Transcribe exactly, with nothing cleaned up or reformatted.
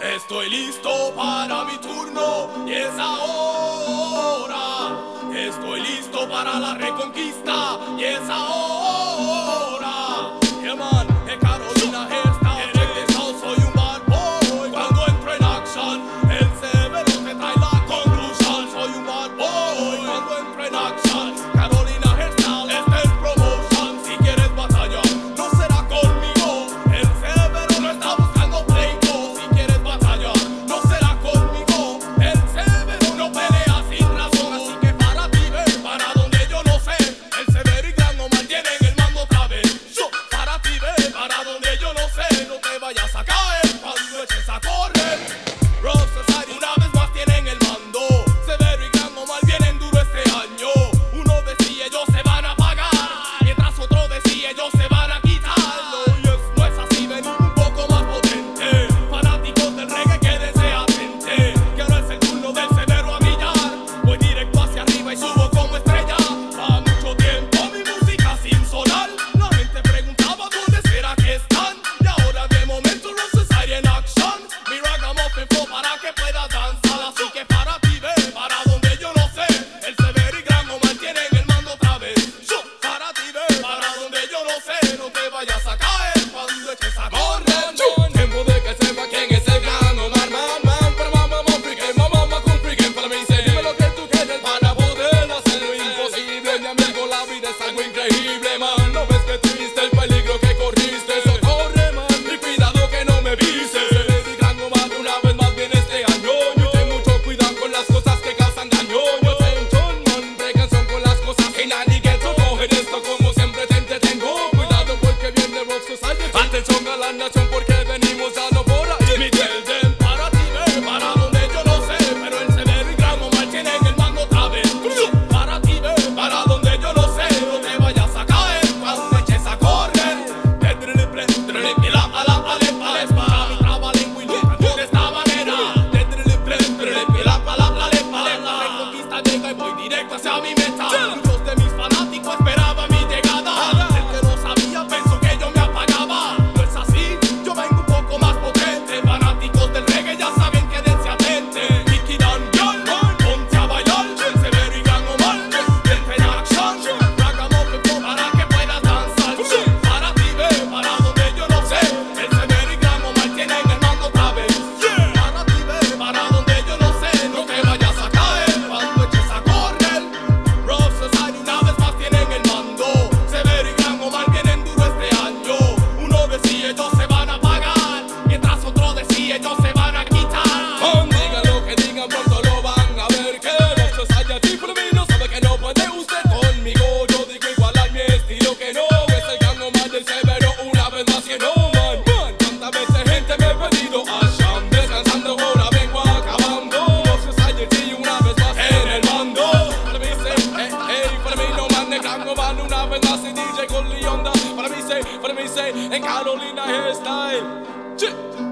Estoy listo para mi turno y es ahora. Estoy listo para la reconquista y es ahora. Yeah, man, que Carolina Hairstyle. Check this out, soy un bad boy. Cuando entro en action, el severo te trae la conclusión. Soy un bad boy. Cuando entro en action, Carolina Hairstyle, este es promotion. Si quieres batalla, no será conmigo. El severo no está buscando pleito. Si quieres batalla, no será conmigo. El severo no pelea sin razón. Así que para ti ve, para donde yo no sé. El severo y Gran Omar tienen el mando otra vez. Yo, para ti ve, para donde yo no sé. No te vayas a caer cuando eches a correr. Rock Society una vez más tienen el mando. Severo y Gran Omar vienen duro este año. Uno decía ellos se van a pagar, mientras otro decía ellos se van a quitar. No, yes, no es así, ven un poco más potente. Fanáticos del reggae, quédense atente, que ahora es el turno del severo a brillar. Voy directo hacia arriba y subo como estrella. Va mucho tiempo mi música sin sonar. La gente preguntaba dónde será que están. Y ahora de momento Rock Society en action. Mi ragamuffin flow para que puedas danzar. Así que para ti ve, para donde yo no sé. El severo y Gran Omar tienen el mando otra vez. Yo, para ti ve, para donde yo no sé. No te vayas a caer cuando eches a correr. Tiempo de que sepa quién es el Gran Omar, man, man. Pero mamá, mamá, freaking, mamá, mamá, con freaking. Para mí, sé, dime lo que tú quieres para poder hacer lo imposible. Mi amigo, la vida es algo increíble, man. No ves que triste el peligro que corriste. Socorre, man, y cuidado que no me vises. Severo y Gran Omar una vez más viene este año. Y ten mucho cuidado con las cosas que causan daño. Yo tengo man, precaución con las cosas que nadie ghetto. Cogen esto como siempre te entretengo. Cuidado porque viene Rock Society. Atención a la nación porque venimos ya no por ahí. Miguel Den, para ti ve, para donde yo no sé. Pero el severo y Gran Omar tienen el mando otra vez. Yo, para ti ve, para donde yo no sé. No te vayas a caer cuando eches a correr. Tedriliple, trilipila, ala, ale, ale, para mi trabalengua y lo canto de esta manera. Tedriliple, trilipila, ala, ale, ale, la reconquista llega y voy directo hacia mi meta. Muchos de mis fanáticos esperaban mi llegada. El que no sabía pensó que yo me apagaba. No es así, yo vengo un poco más potente. Fanáticos del reggae ya saben, quédense atentos. Nicky Dan, girl, ponte a bailar. El severo y Gran Omar, vente en action. Ragamuffin flow para que puedas danzar. Para ti ve, para donde yo no sé. El severo y Gran Omar tienen el mando otra vez. Para ti ve, para donde yo no sé. No te vayas a caer cuando eches a correr. Rock Society una vez más tienen el mando. Severo y Gran Omar vienen duro este año. Uno decía ellos se van a pagar, mientras otro decía ellos se van a quitar. Oh, digan lo que digan, pronto lo van a ver. Que Rock Society por mí no sabe que no puede usted conmigo. Yo digo igual a mi estilo que no. Es el Gran Omar del severo una vez más que no, man, man. Cuántas veces gente me he pedido a Sham. Descansando ahora vengo acabando. Rock Society una vez más en el mando. Para mí sé, eh, eh, para mí no man de Gran Omar una vez más y D J con Leonda. Para mí sé, para mí sé, en Carolina Hairstyle. Che.